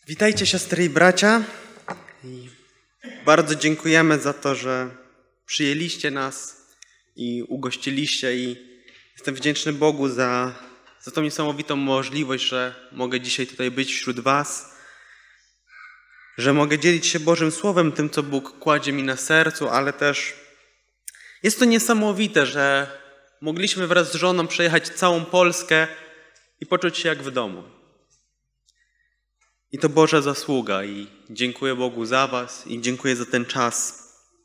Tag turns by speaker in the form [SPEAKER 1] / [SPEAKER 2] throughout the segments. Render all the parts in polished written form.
[SPEAKER 1] Witajcie siostry i bracia. I bardzo dziękujemy za to, że przyjęliście nas i ugościliście i jestem wdzięczny Bogu za tą niesamowitą możliwość, że mogę dzisiaj tutaj być wśród was, że mogę dzielić się Bożym Słowem, tym co Bóg kładzie mi na sercu, ale też jest to niesamowite, że mogliśmy wraz z żoną przejechać całą Polskę i poczuć się jak w domu. I to Boża zasługa i dziękuję Bogu za was i dziękuję za ten czas.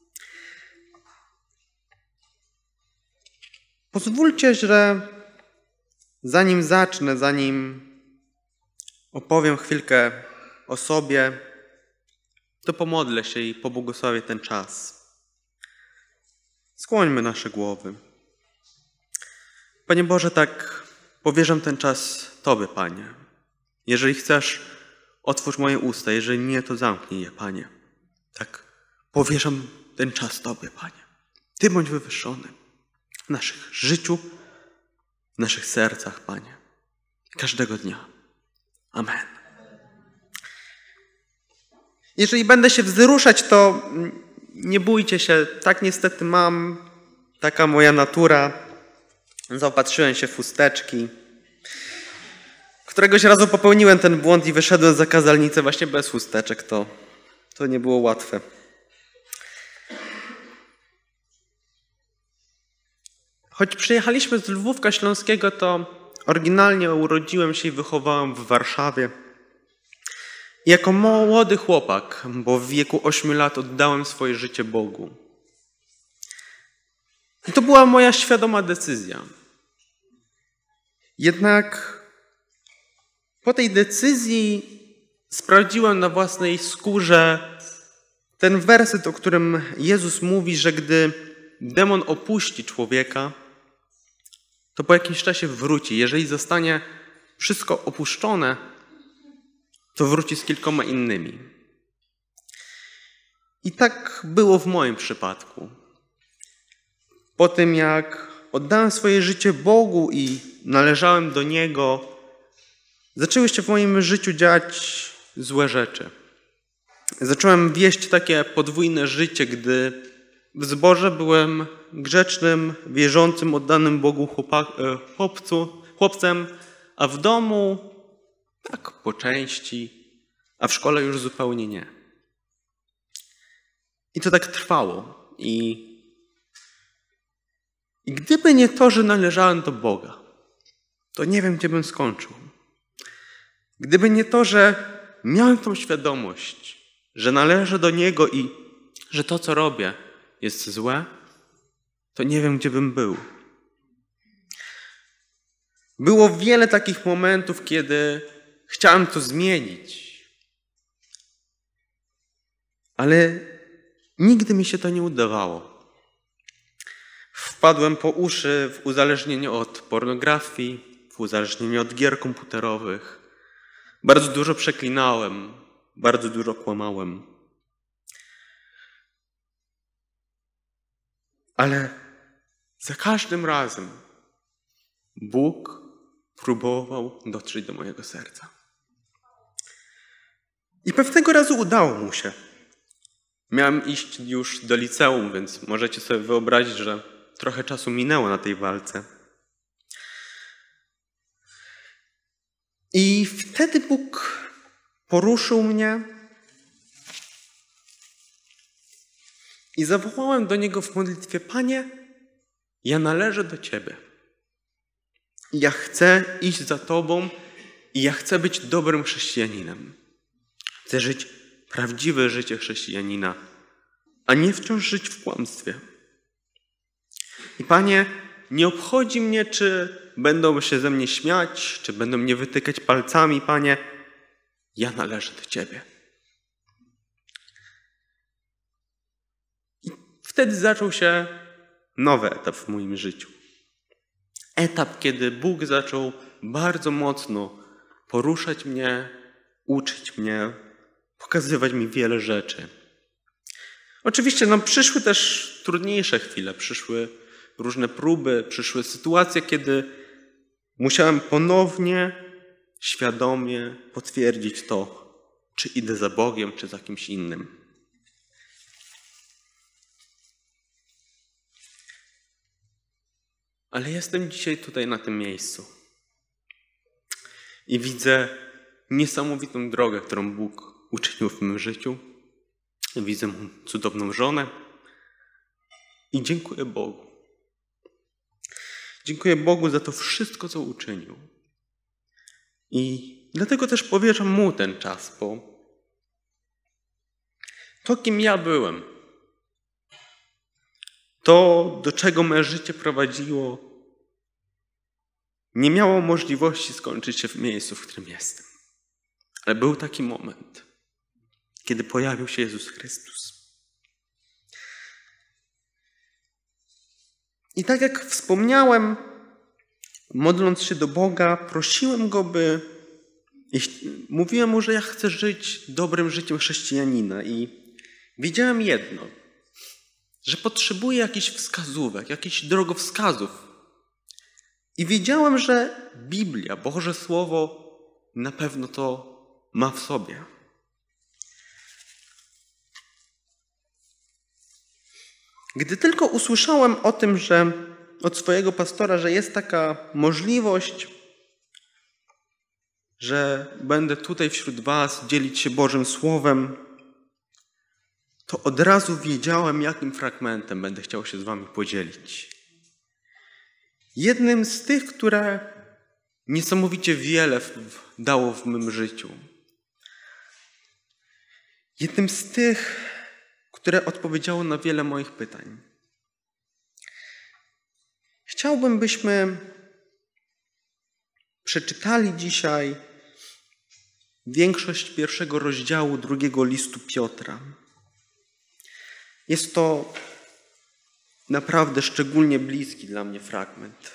[SPEAKER 1] Pozwólcie, że zanim zacznę, zanim opowiem chwilkę o sobie, to pomodlę się i pobłogosławię ten czas. Skłońmy nasze głowy. Panie Boże, tak powierzam ten czas Tobie, Panie. Jeżeli chcesz, otwórz moje usta, jeżeli nie, to zamknij je, Panie. Tak powierzam ten czas Tobie, Panie. Ty bądź wywyższony w naszych życiu, w naszych sercach, Panie. Każdego dnia. Amen. Jeżeli będę się wzruszać, to nie bójcie się. Tak niestety mam. Taka moja natura. Zaopatrzyłem się w chusteczki. Któregoś razu popełniłem ten błąd i wyszedłem za kazalnicę właśnie bez chusteczek. To nie było łatwe. Choć przyjechaliśmy z Lwówka Śląskiego, to oryginalnie urodziłem się i wychowałem w Warszawie. I jako młody chłopak, bo w wieku 8 lat oddałem swoje życie Bogu. I to była moja świadoma decyzja. Jednak po tej decyzji sprawdziłem na własnej skórze ten werset, o którym Jezus mówi, że gdy demon opuści człowieka, to po jakimś czasie wróci. Jeżeli zostanie wszystko opuszczone, to wróci z kilkoma innymi. I tak było w moim przypadku. Po tym jak oddałem swoje życie Bogu i należałem do Niego, zaczęły się w moim życiu dziać złe rzeczy. Zacząłem wieść takie podwójne życie, gdy w zborze byłem grzecznym, wierzącym, oddanym Bogu chłopcem, a w domu tak po części, a w szkole już zupełnie nie. I to tak trwało. I gdyby nie to, że należałem do Boga, to nie wiem, gdzie bym skończył. Gdyby nie to, że miałem tą świadomość, że należę do Niego i że to, co robię, jest złe, to nie wiem, gdzie bym był. Było wiele takich momentów, kiedy chciałem to zmienić, ale nigdy mi się to nie udawało. Wpadłem po uszy w uzależnienie od pornografii, w uzależnienie od gier komputerowych. Bardzo dużo przeklinałem, bardzo dużo kłamałem. Ale za każdym razem Bóg próbował dotrzeć do mojego serca. I pewnego razu udało mu się. Miałem iść już do liceum, więc możecie sobie wyobrazić, że trochę czasu minęło na tej walce. I wtedy Bóg poruszył mnie i zawołałem do Niego w modlitwie: Panie, ja należę do Ciebie. Ja chcę iść za Tobą i ja chcę być dobrym chrześcijaninem. Chcę żyć prawdziwe życie chrześcijanina, a nie wciąż żyć w kłamstwie. I Panie, nie obchodzi mnie, czy będą się ze mnie śmiać, czy będą mnie wytykać palcami, Panie. Ja należę do Ciebie. I wtedy zaczął się nowy etap w moim życiu. Etap, kiedy Bóg zaczął bardzo mocno poruszać mnie, uczyć mnie, pokazywać mi wiele rzeczy. Oczywiście przyszły też trudniejsze chwile, przyszły różne próby, przyszły sytuacje, kiedy musiałem ponownie, świadomie potwierdzić to, czy idę za Bogiem, czy za kimś innym. Ale jestem dzisiaj tutaj na tym miejscu i widzę niesamowitą drogę, którą Bóg uczynił w mym życiu. Widzę mu cudowną żonę i dziękuję Bogu. Dziękuję Bogu za to wszystko, co uczynił. I dlatego też powierzam mu ten czas, bo to, kim ja byłem, to, do czego moje życie prowadziło, nie miało możliwości skończyć się w miejscu, w którym jestem. Ale był taki moment, kiedy pojawił się Jezus Chrystus. I tak jak wspomniałem, modląc się do Boga, prosiłem Go, mówiłem Mu, że ja chcę żyć dobrym życiem chrześcijanina i wiedziałem jedno, że potrzebuję jakichś wskazówek, jakichś drogowskazów. I wiedziałem, że Biblia, Boże Słowo na pewno to ma w sobie. Gdy tylko usłyszałem o tym, od swojego pastora, że jest taka możliwość, że będę tutaj wśród was dzielić się Bożym Słowem, to od razu wiedziałem, jakim fragmentem będę chciał się z wami podzielić. Jednym z tych, które niesamowicie wiele dało w mym życiu. Jednym z tych, które odpowiedziało na wiele moich pytań. Chciałbym, byśmy przeczytali dzisiaj większość pierwszego rozdziału drugiego listu Piotra. Jest to naprawdę szczególnie bliski dla mnie fragment.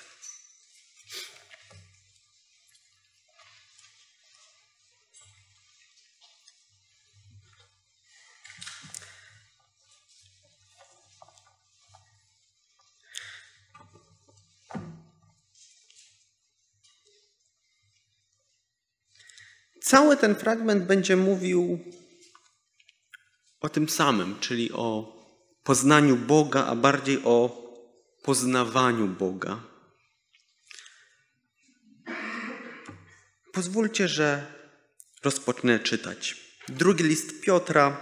[SPEAKER 1] Cały ten fragment będzie mówił o tym samym, czyli o poznaniu Boga, a bardziej o poznawaniu Boga. Pozwólcie, że rozpocznę czytać. Drugi list Piotra,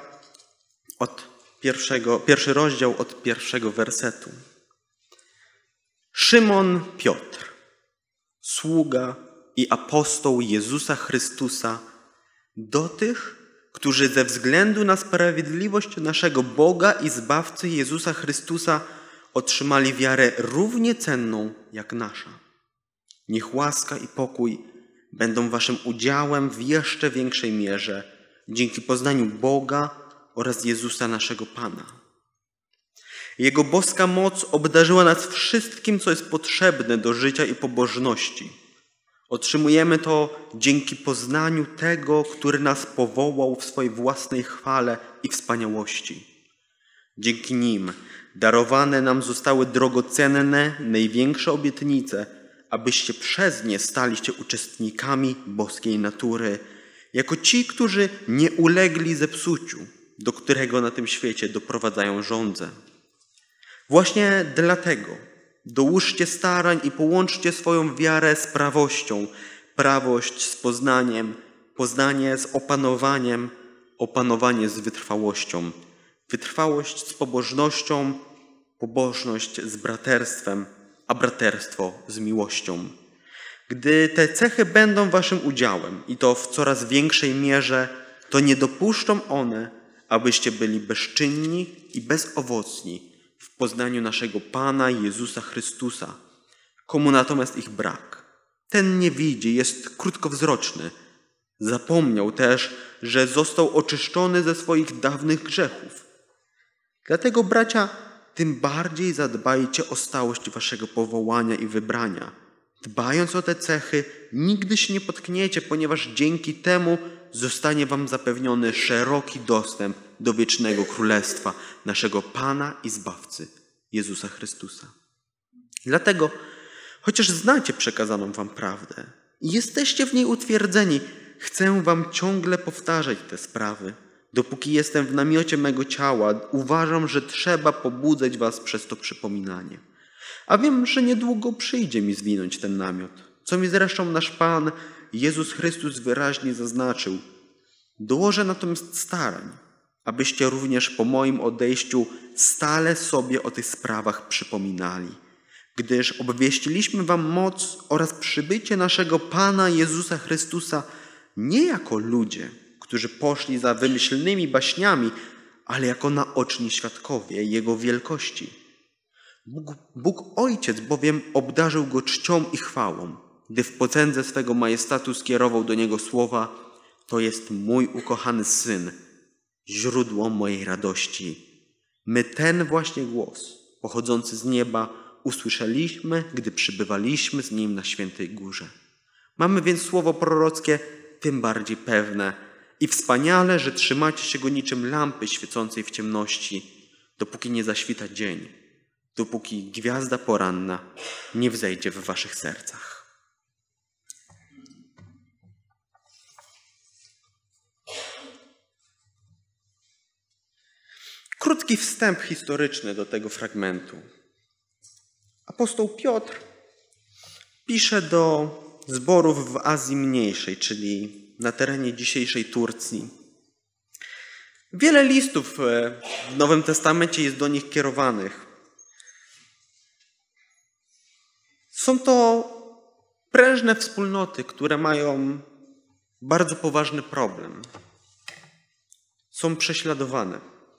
[SPEAKER 1] pierwszy rozdział od pierwszego wersetu. Szymon Piotr, sługa i apostoł Jezusa Chrystusa, do tych, którzy ze względu na sprawiedliwość naszego Boga i Zbawcy Jezusa Chrystusa otrzymali wiarę równie cenną jak nasza. Niech łaska i pokój będą waszym udziałem w jeszcze większej mierze dzięki poznaniu Boga oraz Jezusa naszego Pana. Jego boska moc obdarzyła nas wszystkim, co jest potrzebne do życia i pobożności. Otrzymujemy to dzięki poznaniu tego, który nas powołał w swojej własnej chwale i wspaniałości. Dzięki nim darowane nam zostały drogocenne, największe obietnice, abyście przez nie stali się uczestnikami boskiej natury, jako ci, którzy nie ulegli zepsuciu, do którego na tym świecie doprowadzają żądze. Właśnie dlatego dołóżcie starań i połączcie swoją wiarę z prawością, prawość z poznaniem, poznanie z opanowaniem, opanowanie z wytrwałością, wytrwałość z pobożnością, pobożność z braterstwem, a braterstwo z miłością. Gdy te cechy będą waszym udziałem i to w coraz większej mierze, to nie dopuszczą one, abyście byli bezczynni i bezowocni w poznaniu naszego Pana Jezusa Chrystusa. Komu natomiast ich brak, ten nie widzi, jest krótkowzroczny. Zapomniał też, że został oczyszczony ze swoich dawnych grzechów. Dlatego, bracia, tym bardziej zadbajcie o stałość waszego powołania i wybrania. Dbając o te cechy, nigdy się nie potkniecie, ponieważ dzięki temu zostanie wam zapewniony szeroki dostęp do wiecznego królestwa naszego Pana i Zbawcy, Jezusa Chrystusa. Dlatego, chociaż znacie przekazaną wam prawdę i jesteście w niej utwierdzeni, chcę wam ciągle powtarzać te sprawy. Dopóki jestem w namiocie mego ciała, uważam, że trzeba pobudzać was przez to przypominanie. A wiem, że niedługo przyjdzie mi zwinąć ten namiot, co mi zresztą nasz Pan Jezus Chrystus wyraźnie zaznaczył. Dołożę natomiast starań, abyście również po moim odejściu stale sobie o tych sprawach przypominali, gdyż obwieściliśmy wam moc oraz przybycie naszego Pana Jezusa Chrystusa nie jako ludzie, którzy poszli za wymyślnymi baśniami, ale jako naoczni świadkowie Jego wielkości. Bóg Ojciec bowiem obdarzył Go czcią i chwałą, gdy w potędze swego majestatu skierował do Niego słowa: to jest mój ukochany Syn, źródło mojej radości. My ten właśnie głos, pochodzący z nieba, usłyszeliśmy, gdy przybywaliśmy z Nim na Świętej Górze. Mamy więc słowo prorockie tym bardziej pewne i wspaniale, że trzymacie się go niczym lampy świecącej w ciemności, dopóki nie zaświta dzień, dopóki gwiazda poranna nie wzejdzie w waszych sercach. Krótki wstęp historyczny do tego fragmentu. Apostoł Piotr pisze do zborów w Azji Mniejszej, czyli na terenie dzisiejszej Turcji. Wiele listów w Nowym Testamencie jest do nich kierowanych. Są to prężne wspólnoty, które mają bardzo poważny problem. Są prześladowane.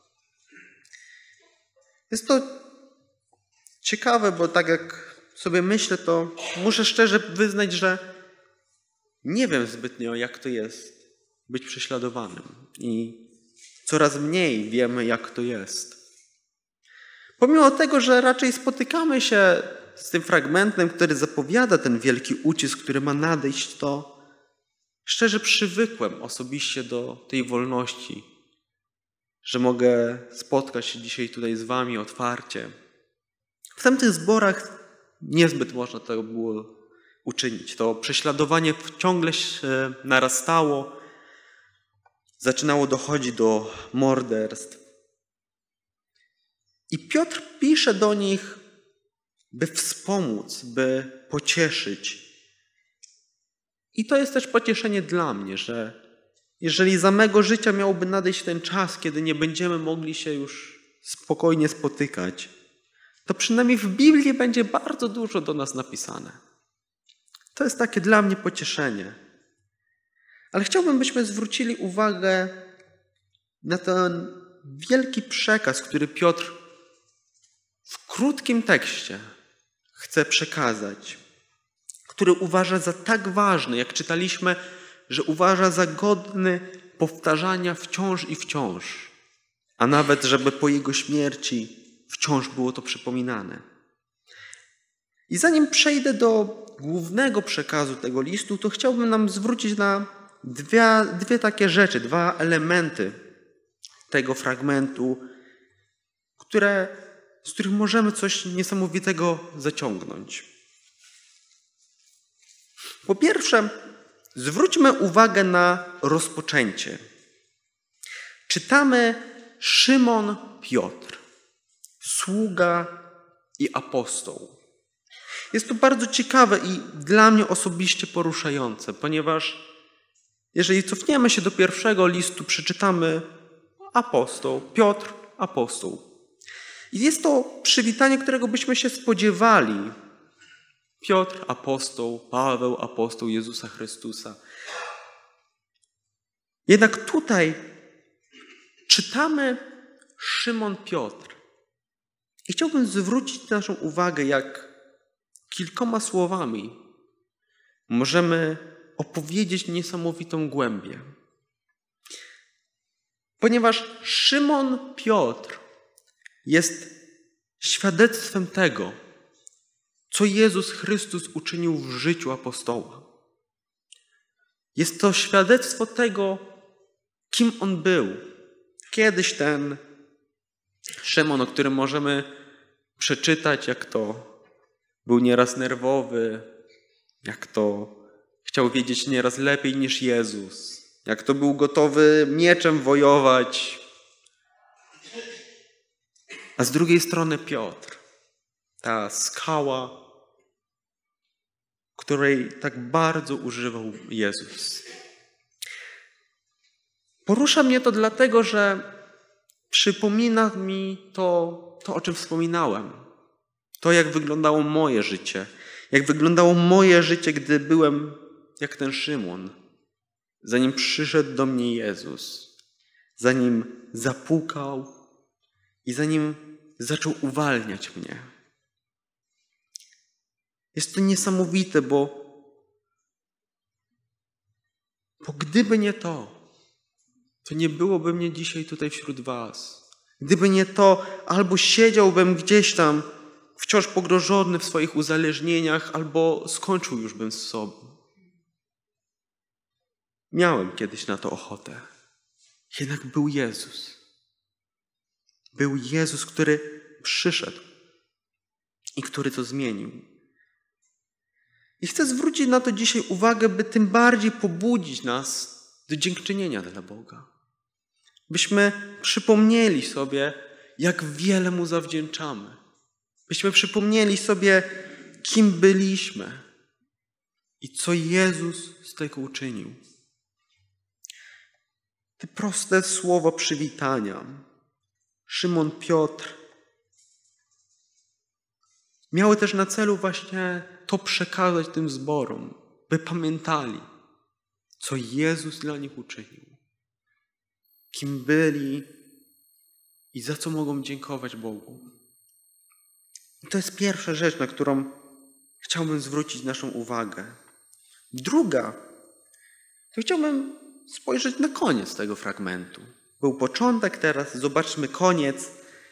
[SPEAKER 1] Jest to ciekawe, bo tak jak sobie myślę, to muszę szczerze wyznać, że nie wiem zbytnio, jak to jest być prześladowanym. I coraz mniej wiemy, jak to jest. Pomimo tego, że raczej spotykamy się z tym fragmentem, który zapowiada ten wielki ucisk, który ma nadejść, to szczerze przywykłem osobiście do tej wolności, że mogę spotkać się dzisiaj tutaj z wami otwarcie. W tamtych zborach niezbyt można tego było uczynić. To prześladowanie ciągle się narastało, zaczynało dochodzić do morderstw. I Piotr pisze do nich, by wspomóc, by pocieszyć. I to jest też pocieszenie dla mnie, że jeżeli za mego życia miałby nadejść ten czas, kiedy nie będziemy mogli się już spokojnie spotykać, to przynajmniej w Biblii będzie bardzo dużo do nas napisane. To jest takie dla mnie pocieszenie. Ale chciałbym, byśmy zwrócili uwagę na ten wielki przekaz, który Piotr w krótkim tekście chce przekazać, który uważa za tak ważny, jak czytaliśmy, że uważa za godny powtarzania wciąż i wciąż, a nawet, żeby po jego śmierci wciąż było to przypominane. I zanim przejdę do głównego przekazu tego listu, to chciałbym nam zwrócić na dwie takie rzeczy, dwa elementy tego fragmentu, z których możemy coś niesamowitego zaciągnąć. Po pierwsze, zwróćmy uwagę na rozpoczęcie. Czytamy: Szymon Piotr, sługa i apostoł. Jest to bardzo ciekawe i dla mnie osobiście poruszające, ponieważ jeżeli cofniemy się do pierwszego listu, przeczytamy apostoł, Piotr, apostoł. I jest to przywitanie, którego byśmy się spodziewali. Piotr, apostoł, Paweł, apostoł Jezusa Chrystusa. Jednak tutaj czytamy Szymon Piotr. I chciałbym zwrócić naszą uwagę, jak kilkoma słowami możemy opowiedzieć niesamowitą głębię. Ponieważ Szymon Piotr jest świadectwem tego, co Jezus Chrystus uczynił w życiu apostoła. Jest to świadectwo tego, kim on był. Kiedyś ten Szymon, o którym możemy przeczytać, jak to był nieraz nerwowy, jak to chciał wiedzieć nieraz lepiej niż Jezus. Jak to był gotowy mieczem wojować. A z drugiej strony Piotr. Ta skała, której tak bardzo używał Jezus. Porusza mnie to dlatego, że przypomina mi to, o czym wspominałem. To, jak wyglądało moje życie. Jak wyglądało moje życie, gdy byłem jak ten Szymon. Zanim przyszedł do mnie Jezus. Zanim zapukał i zanim zaczął uwalniać mnie. Jest to niesamowite, bo gdyby nie to nie byłoby mnie dzisiaj tutaj wśród was. Gdyby nie to, albo siedziałbym gdzieś tam wciąż pogrążony w swoich uzależnieniach, albo skończył już bym z sobą. Miałem kiedyś na to ochotę. Jednak był Jezus. Był Jezus, który przyszedł i który to zmienił. I chcę zwrócić na to dzisiaj uwagę, by tym bardziej pobudzić nas do dziękczynienia dla Boga. Byśmy przypomnieli sobie, jak wiele Mu zawdzięczamy. Byśmy przypomnieli sobie, kim byliśmy i co Jezus z tego uczynił. Te proste słowa przywitania. Szymon, Piotr miały też na celu właśnie to przekazać tym zborom, by pamiętali, co Jezus dla nich uczynił. Kim byli i za co mogą dziękować Bogu. I to jest pierwsza rzecz, na którą chciałbym zwrócić naszą uwagę. Druga, to chciałbym spojrzeć na koniec tego fragmentu. Był początek, teraz zobaczmy koniec.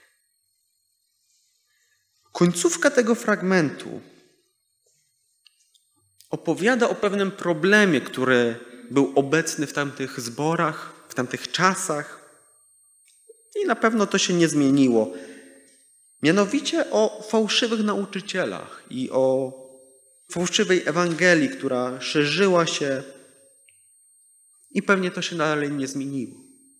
[SPEAKER 1] Końcówka tego fragmentu opowiada o pewnym problemie, który był obecny w tamtych zborach, w tamtych czasach i na pewno to się nie zmieniło. Mianowicie o fałszywych nauczycielach i o fałszywej Ewangelii, która szerzyła się i pewnie to się dalej nie zmieniło.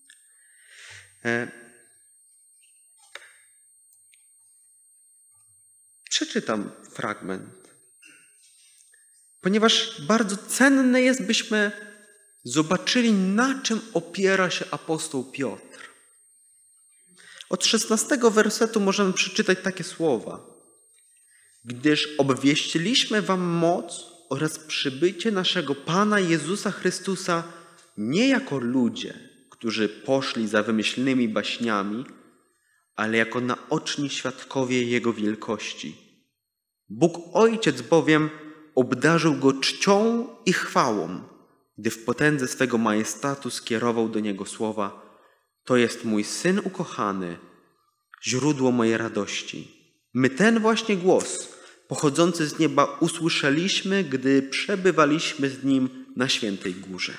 [SPEAKER 1] Przeczytam fragment, ponieważ bardzo cenne jest, byśmy zobaczyli, na czym opiera się apostoł Piotr. Od 16 wersetu możemy przeczytać takie słowa. Gdyż obwieściliśmy wam moc oraz przybycie naszego Pana Jezusa Chrystusa nie jako ludzie, którzy poszli za wymyślnymi baśniami, ale jako naoczni świadkowie Jego wielkości. Bóg Ojciec bowiem obdarzył Go czcią i chwałą, gdy w potędze swego majestatu skierował do Niego słowa: to jest mój Syn ukochany, źródło mojej radości. My ten właśnie głos pochodzący z nieba usłyszeliśmy, gdy przebywaliśmy z Nim na Świętej Górze.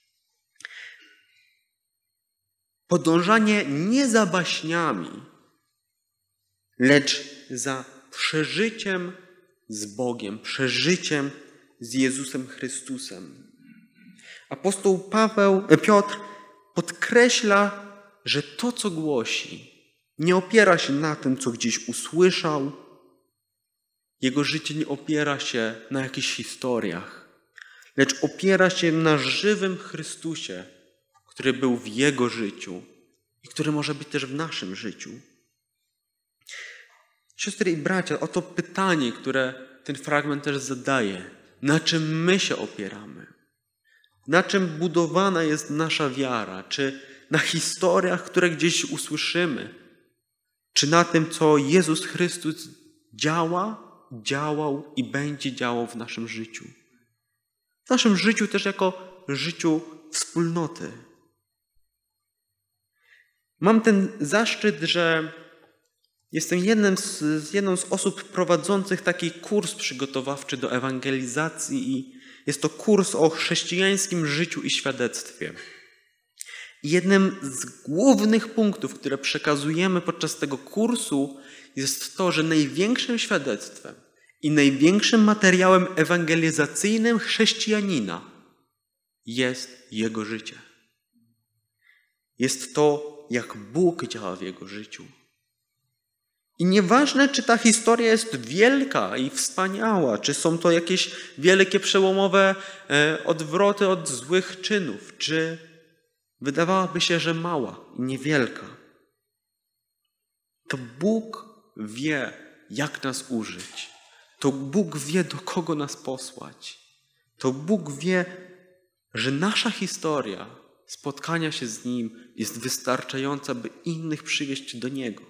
[SPEAKER 1] Podążanie nie za baśniami, lecz za przeżyciem z Bogiem, przeżyciem z Jezusem Chrystusem. Apostoł Piotr podkreśla, że to, co głosi, nie opiera się na tym, co gdzieś usłyszał. Jego życie nie opiera się na jakichś historiach, lecz opiera się na żywym Chrystusie, który był w Jego życiu i który może być też w naszym życiu. Siostry i bracia, oto pytanie, które ten fragment też zadaje. Na czym my się opieramy? Na czym budowana jest nasza wiara? Czy na historiach, które gdzieś usłyszymy? Czy na tym, co Jezus Chrystus działał i będzie działał w naszym życiu? W naszym życiu też jako życiu wspólnoty. Mam ten zaszczyt, że jestem jedną z osób prowadzących taki kurs przygotowawczy do ewangelizacji i jest to kurs o chrześcijańskim życiu i świadectwie. I jednym z głównych punktów, które przekazujemy podczas tego kursu, jest to, że największym świadectwem I największym materiałem ewangelizacyjnym chrześcijanina jest jego życie. Jest to, jak Bóg działa w jego życiu. I nieważne, czy ta historia jest wielka i wspaniała, czy są to jakieś wielkie, przełomowe odwroty od złych czynów, czy wydawałoby się, że mała i niewielka. To Bóg wie, jak nas użyć. To Bóg wie, do kogo nas posłać. To Bóg wie, że nasza historia spotkania się z Nim jest wystarczająca, by innych przywieźć do Niego.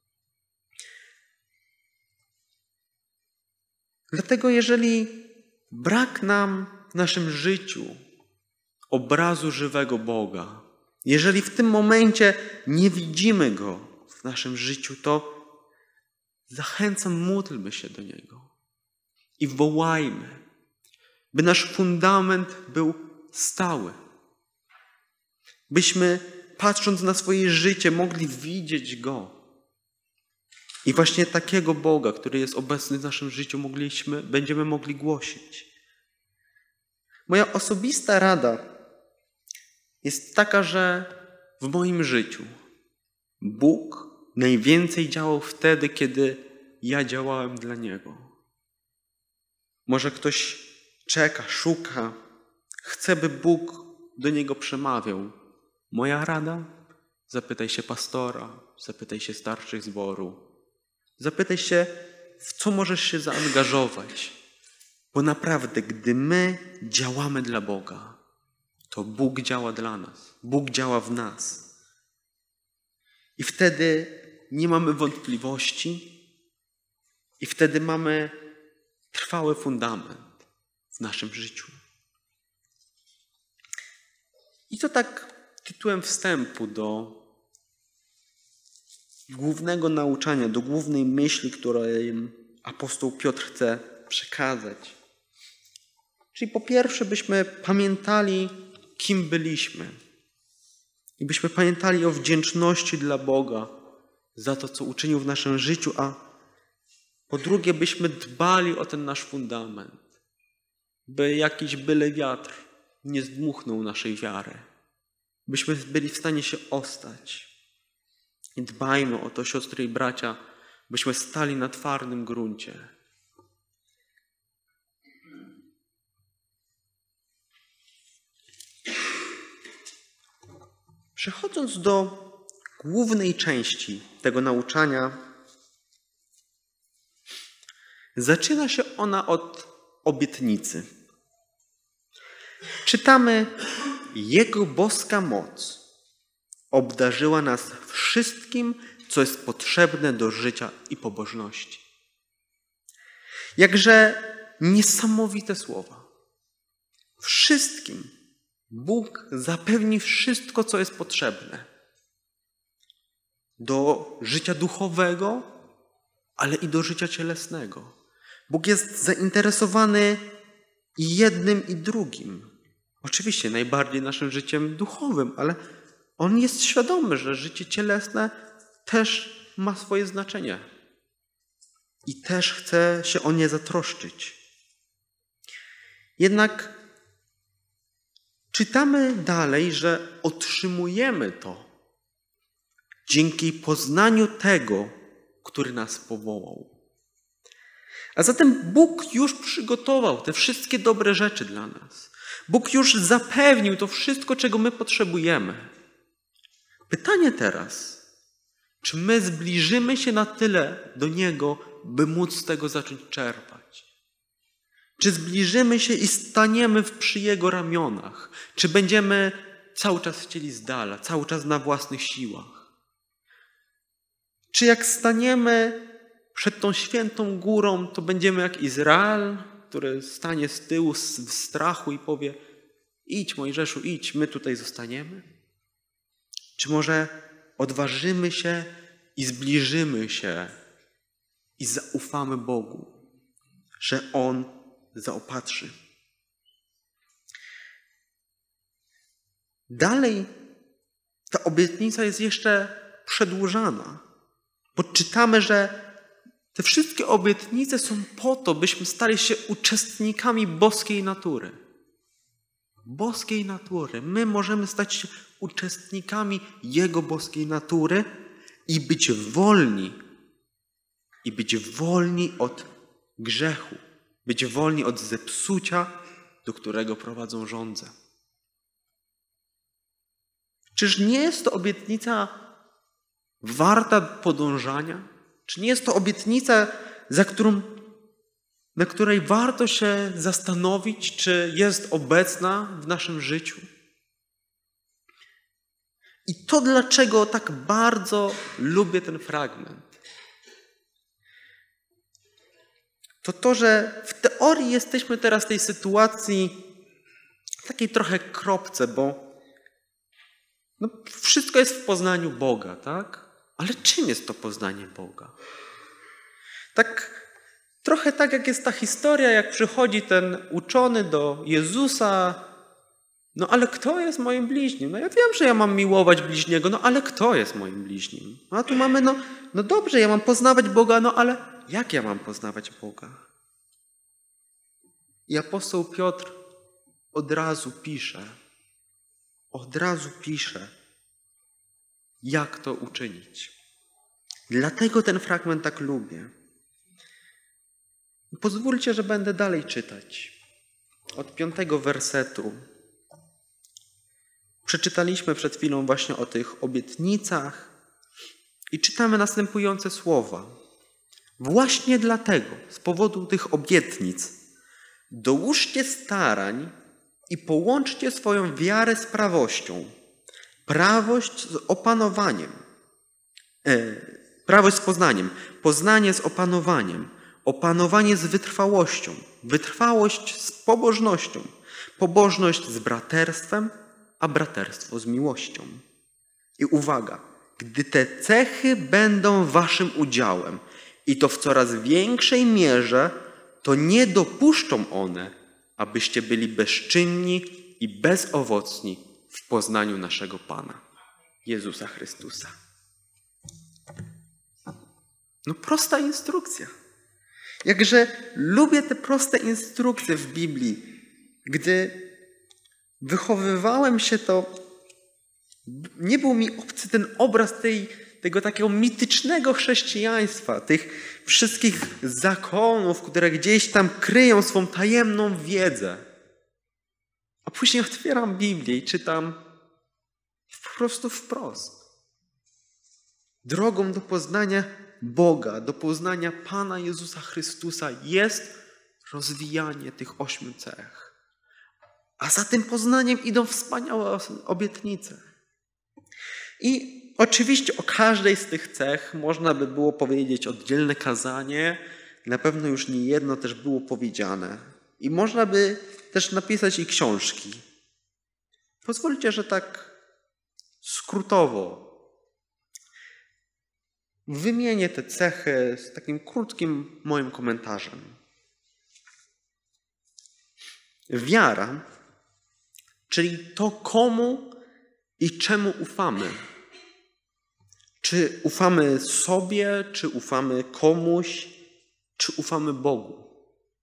[SPEAKER 1] Dlatego jeżeli brak nam w naszym życiu obrazu żywego Boga, jeżeli w tym momencie nie widzimy Go w naszym życiu, to zachęcam, módlmy się do Niego i wołajmy, by nasz fundament był stały. Byśmy, patrząc na swoje życie, mogli widzieć Go. I właśnie takiego Boga, który jest obecny w naszym życiu, będziemy mogli głosić. Moja osobista rada jest taka, że w moim życiu Bóg najwięcej działał wtedy, kiedy ja działałem dla Niego. Może ktoś czeka, szuka, chce, by Bóg do niego przemawiał. Moja rada? Zapytaj się pastora, zapytaj się starszych zboru. Zapytaj się, w co możesz się zaangażować. Bo naprawdę, gdy my działamy dla Boga, to Bóg działa dla nas. Bóg działa w nas. I wtedy nie mamy wątpliwości i wtedy mamy trwały fundament w naszym życiu. I to tak tytułem wstępu do głównego nauczania, do głównej myśli, którą apostoł Piotr chce przekazać. Czyli po pierwsze, byśmy pamiętali, kim byliśmy. I byśmy pamiętali o wdzięczności dla Boga za to, co uczynił w naszym życiu, a po drugie, byśmy dbali o ten nasz fundament, by jakiś byle wiatr nie zdmuchnął naszej wiary. Byśmy byli w stanie się ostać. I dbajmy o to, siostry i bracia, byśmy stali na twardym gruncie. Przechodząc do głównej części tego nauczania, zaczyna się ona od obietnicy. Czytamy: Jego boska moc obdarzyła nas wszystkim, co jest potrzebne do życia i pobożności. Jakże niesamowite słowa. Wszystkim Bóg zapewni wszystko, co jest potrzebne do życia duchowego, ale i do życia cielesnego. Bóg jest zainteresowany i jednym, i drugim. Oczywiście najbardziej naszym życiem duchowym, ale On jest świadomy, że życie cielesne też ma swoje znaczenie. I też chce się o nie zatroszczyć. Jednak czytamy dalej, że otrzymujemy to dzięki poznaniu tego, który nas powołał. A zatem Bóg już przygotował te wszystkie dobre rzeczy dla nas. Bóg już zapewnił to wszystko, czego my potrzebujemy. Pytanie teraz, czy my zbliżymy się na tyle do Niego, by móc z tego zacząć czerpać? Czy zbliżymy się i staniemy przy Jego ramionach? Czy będziemy cały czas chcieli z dala, cały czas na własnych siłach? Czy jak staniemy przed tą świętą górą, to będziemy jak Izrael, który stanie z tyłu w strachu i powie: idź, Mojżeszu, idź, my tutaj zostaniemy? Czy może odważymy się i zbliżymy się i zaufamy Bogu, że On zaopatrzy? Dalej ta obietnica jest jeszcze przedłużana, bo czytamy, że Te wszystkie obietnice są po to, byśmy stali się uczestnikami boskiej natury. Boskiej natury. My możemy stać się uczestnikami Jego boskiej natury i być wolni. I być wolni od grzechu. Być wolni od zepsucia, do którego prowadzą żądze. Czyż nie jest to obietnica warta podążania? Czy nie jest to obietnica, na której warto się zastanowić, czy jest obecna w naszym życiu? I to dlaczego tak bardzo lubię ten fragment. To, że w teorii jesteśmy teraz w tej sytuacji takiej trochę kropce, bo wszystko jest w poznaniu Boga, tak? Ale czym jest to poznanie Boga? Trochę tak jak jest ta historia, jak przychodzi ten uczony do Jezusa. No ale kto jest moim bliźnim? No ja wiem, że ja mam miłować bliźniego, no ale kto jest moim bliźnim? No a tu mamy, no dobrze, ja mam poznawać Boga, no ale jak ja mam poznawać Boga? I apostoł Piotr od razu pisze, jak to uczynić. Dlatego ten fragment tak lubię. Pozwólcie, że będę dalej czytać. Od 5 wersetu. Przeczytaliśmy przed chwilą właśnie o tych obietnicach i czytamy następujące słowa. Właśnie dlatego, z powodu tych obietnic, dołóżcie starań i połączcie swoją wiarę z prawością, prawość z opanowaniem, prawość z poznaniem, poznanie z opanowaniem, opanowanie z wytrwałością, wytrwałość z pobożnością, pobożność z braterstwem, a braterstwo z miłością. I uwaga, gdy te cechy będą waszym udziałem i to w coraz większej mierze, to nie dopuszczą one, abyście byli bezczynni i bezowocni w poznaniu naszego Pana, Jezusa Chrystusa. No prosta instrukcja. Jakże lubię te proste instrukcje w Biblii. Gdy wychowywałem się, to nie był mi obcy ten obraz tego takiego mitycznego chrześcijaństwa, tych wszystkich zakonów, które gdzieś tam kryją swą tajemną wiedzę. A później otwieram Biblię i czytam po prostu wprost. Drogą do poznania Boga, do poznania Pana Jezusa Chrystusa jest rozwijanie tych 8 cech. A za tym poznaniem idą wspaniałe obietnice. I oczywiście o każdej z tych cech można by było powiedzieć oddzielne kazanie. Na pewno już nie jedno też było powiedziane. I można by też napisać i książki. Pozwólcie, że tak skrótowo wymienię te cechy z takim krótkim moim komentarzem. Wiara, czyli to, komu i czemu ufamy. Czy ufamy sobie, czy ufamy komuś, czy ufamy Bogu.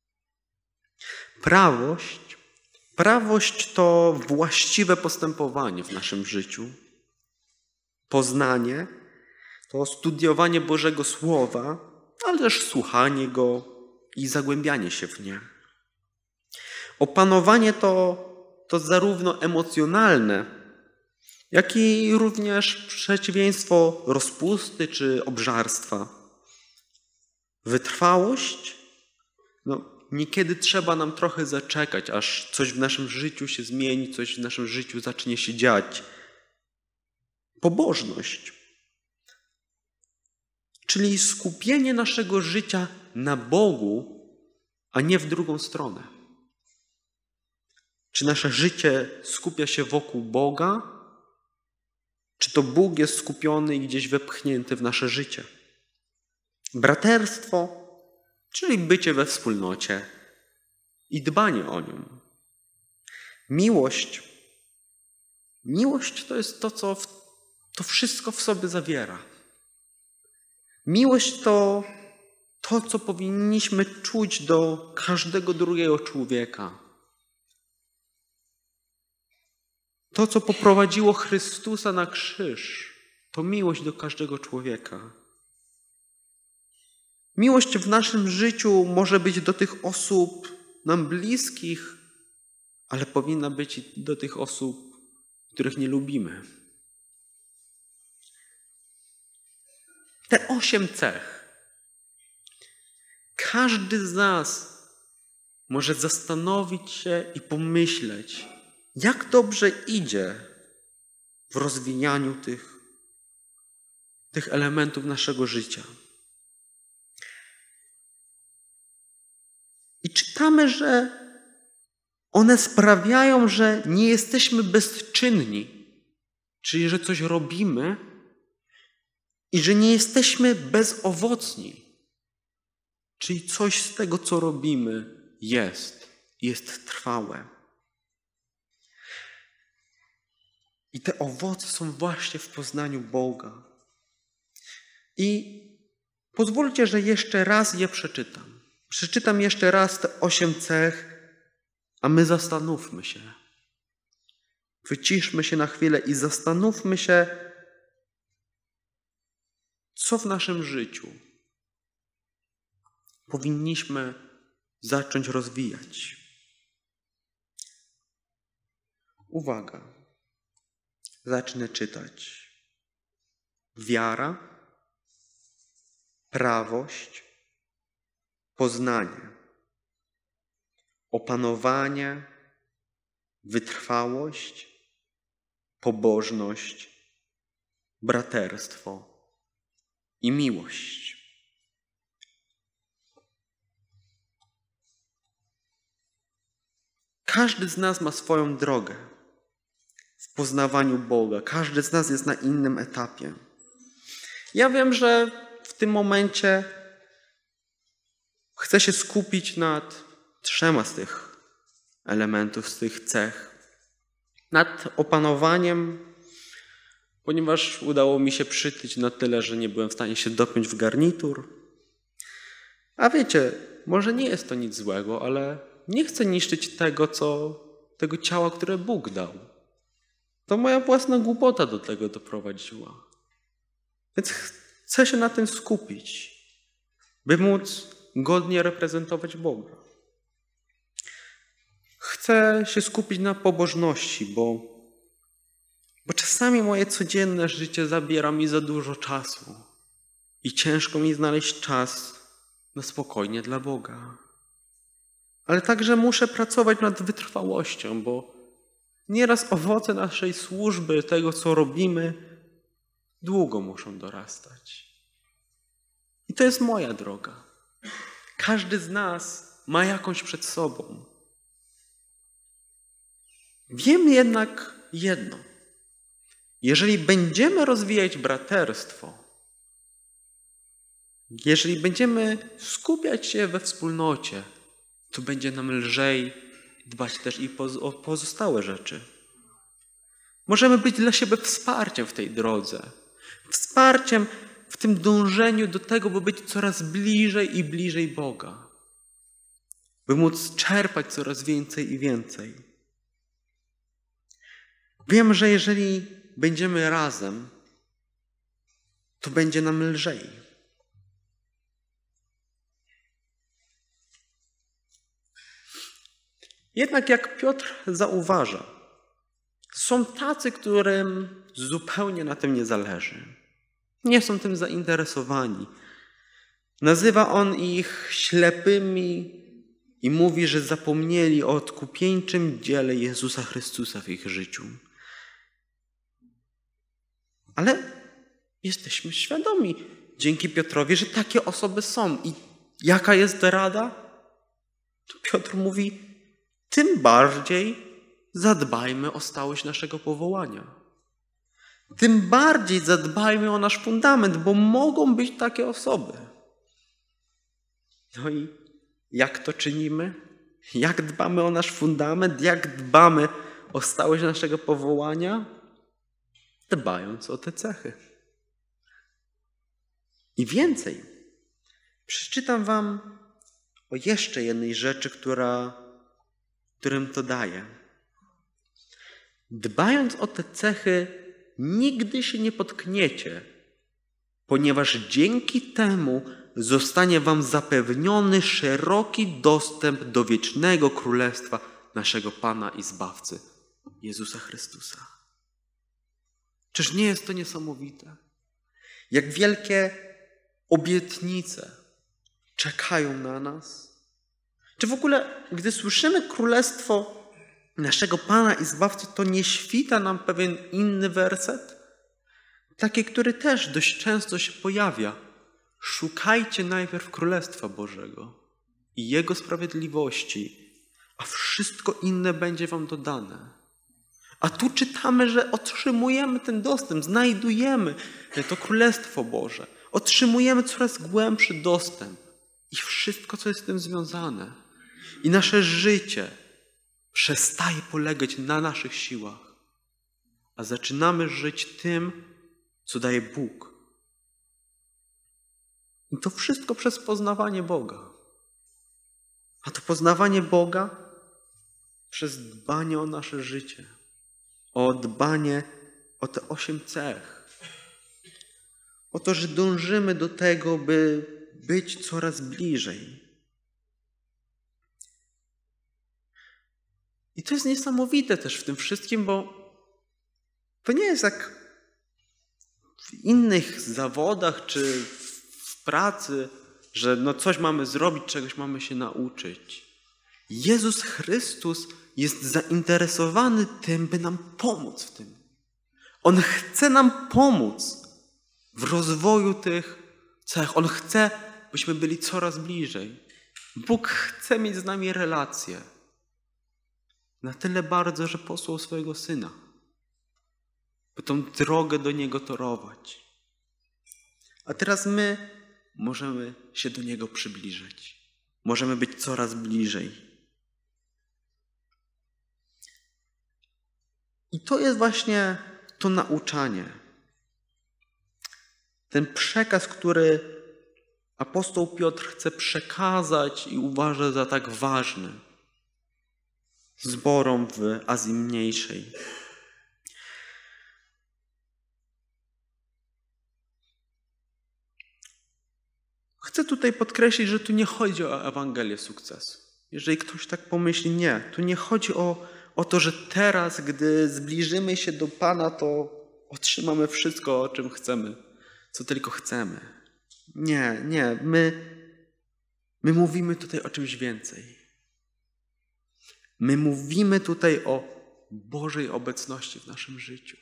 [SPEAKER 1] Prawość to właściwe postępowanie w naszym życiu. Poznanie to studiowanie Bożego Słowa, ale też słuchanie Go i zagłębianie się w nie. Opanowanie to zarówno emocjonalne, jak i również przeciwieństwo rozpusty czy obżarstwa. Wytrwałość? Niekiedy trzeba nam trochę zaczekać, aż coś w naszym życiu się zmieni, coś w naszym życiu zacznie się dziać. Pobożność, czyli skupienie naszego życia na Bogu, a nie w drugą stronę. Czy nasze życie skupia się wokół Boga, czy to Bóg jest skupiony i gdzieś wepchnięty w nasze życie? Braterstwo, czyli bycie we wspólnocie i dbanie o nią. Miłość to jest to, co to wszystko w sobie zawiera. Miłość to To, co powinniśmy czuć do każdego drugiego człowieka. To, co poprowadziło Chrystusa na krzyż, to miłość do każdego człowieka. Miłość w naszym życiu może być do tych osób nam bliskich, ale powinna być i do tych osób, których nie lubimy. Te 8 cech. Każdy z nas może zastanowić się i pomyśleć, jak dobrze idzie w rozwijaniu tych elementów naszego życia. I czytamy, że one sprawiają, że nie jesteśmy bezczynni, czyli że coś robimy i że nie jesteśmy bezowocni, czyli coś z tego, co robimy, jest trwałe. I te owoce są właśnie w poznaniu Boga. I pozwólcie, że jeszcze raz je przeczytam. Przeczytam jeszcze raz te 8 cech, a my zastanówmy się. Wyciszmy się na chwilę i zastanówmy się, co w naszym życiu powinniśmy zacząć rozwijać. Uwaga. Zacznę czytać. Wiara, prawość, poznanie, opanowanie, wytrwałość, pobożność, braterstwo i miłość. Każdy z nas ma swoją drogę w poznawaniu Boga. Każdy z nas jest na innym etapie. Ja wiem, że w tym momencie chcę się skupić nad 3 z tych elementów, z tych cech. Nad opanowaniem, ponieważ udało mi się przytyć na tyle, że nie byłem w stanie się dopiąć w garnitur. A wiecie, może nie jest to nic złego, ale nie chcę niszczyć tego ciała, które Bóg dał. To moja własna głupota do tego doprowadziła. Więc chcę się na tym skupić, by móc godnie reprezentować Boga. Chcę się skupić na pobożności, bo czasami moje codzienne życie zabiera mi za dużo czasu i ciężko mi znaleźć czas na spokojnie dla Boga. Ale także muszę pracować nad wytrwałością, bo nieraz owoce naszej służby, tego co robimy, długo muszą dorastać. I to jest moja droga. Każdy z nas ma jakąś przed sobą. Wiem jednak jedno. Jeżeli będziemy rozwijać braterstwo, jeżeli będziemy skupiać się we wspólnocie, to będzie nam lżej dbać też i o pozostałe rzeczy. Możemy być dla siebie wsparciem w tej drodze. Wsparciem w tym dążeniu do tego, by być coraz bliżej i bliżej Boga. By móc czerpać coraz więcej i więcej. Wiem, że jeżeli będziemy razem, to będzie nam lżej. Jednak jak Piotr zauważa, są tacy, którym zupełnie na tym nie zależy. Nie są tym zainteresowani. Nazywa on ich ślepymi i mówi, że zapomnieli o odkupieńczym dziele Jezusa Chrystusa w ich życiu. Ale jesteśmy świadomi dzięki Piotrowi, że takie osoby są. I jaka jest rada? To Piotr mówi, tym bardziej zadbajmy o stałość naszego powołania. Tym bardziej zadbajmy o nasz fundament, bo mogą być takie osoby. No i jak to czynimy? Jak dbamy o nasz fundament? Jak dbamy o stałość naszego powołania? Dbając o te cechy. I więcej. Przeczytam wam o jeszcze jednej rzeczy, którym to daje. Dbając o te cechy, nigdy się nie potkniecie, ponieważ dzięki temu zostanie wam zapewniony szeroki dostęp do wiecznego królestwa naszego Pana i Zbawcy, Jezusa Chrystusa. Czyż nie jest to niesamowite? Jak wielkie obietnice czekają na nas? Czy w ogóle, gdy słyszymy królestwo naszego Pana i Zbawcy, to nie świta nam pewien inny werset? Taki, który też dość często się pojawia. Szukajcie najpierw Królestwa Bożego i Jego sprawiedliwości, a wszystko inne będzie wam dodane. A tu czytamy, że otrzymujemy ten dostęp, znajdujemy to Królestwo Boże. Otrzymujemy coraz głębszy dostęp i wszystko, co jest z tym związane. I nasze życie przestaje polegać na naszych siłach, a zaczynamy żyć tym, co daje Bóg. I to wszystko przez poznawanie Boga. A to poznawanie Boga przez dbanie o nasze życie. O dbanie o te 8 cech. O to, że dążymy do tego, by być coraz bliżej. I to jest niesamowite też w tym wszystkim, bo to nie jest jak w innych zawodach czy w pracy, że coś mamy zrobić, czegoś mamy się nauczyć. Jezus Chrystus jest zainteresowany tym, by nam pomóc w tym. On chce nam pomóc w rozwoju tych cech. On chce, byśmy byli coraz bliżej. Bóg chce mieć z nami relacje. Na tyle bardzo, że posłał swojego Syna, by tą drogę do Niego torować. A teraz my możemy się do Niego przybliżyć. Możemy być coraz bliżej. I to jest właśnie to nauczanie. Ten przekaz, który apostoł Piotr chce przekazać i uważa za tak ważny zborom w Azji Mniejszej. Chcę tutaj podkreślić, że tu nie chodzi o Ewangelię sukcesu. Jeżeli ktoś tak pomyśli, nie. Tu nie chodzi o to, że teraz, gdy zbliżymy się do Pana, to otrzymamy wszystko, o czym chcemy, co tylko chcemy. Nie. My mówimy tutaj o czymś więcej. My mówimy tutaj o Bożej obecności w naszym życiu.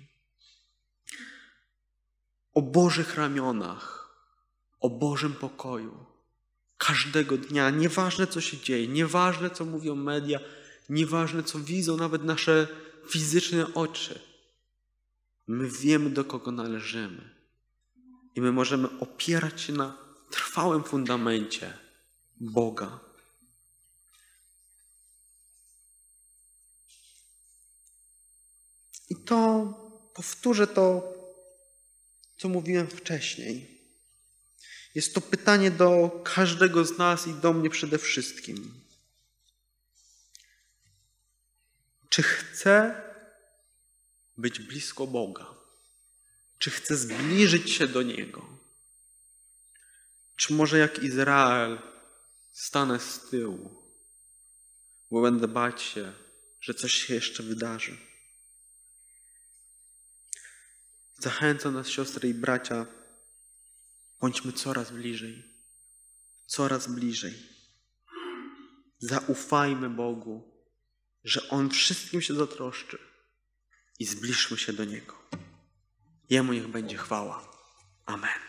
[SPEAKER 1] O Bożych ramionach. O Bożym pokoju. Każdego dnia. Nieważne, co się dzieje. Nieważne, co mówią media. Nieważne, co widzą nawet nasze fizyczne oczy. My wiemy, do kogo należymy. I my możemy opierać się na trwałym fundamencie Boga. I to, powtórzę to, co mówiłem wcześniej. Jest to pytanie do każdego z nas i do mnie przede wszystkim. Czy chcę być blisko Boga? Czy chcę zbliżyć się do Niego? Czy może jak Izrael stanę z tyłu, bo będę bać się, że coś się jeszcze wydarzy? Zachęcam nas, siostry i bracia, bądźmy coraz bliżej. Coraz bliżej. Zaufajmy Bogu, że On wszystkim się zatroszczy i zbliżmy się do Niego. Jemu niech będzie chwała. Amen.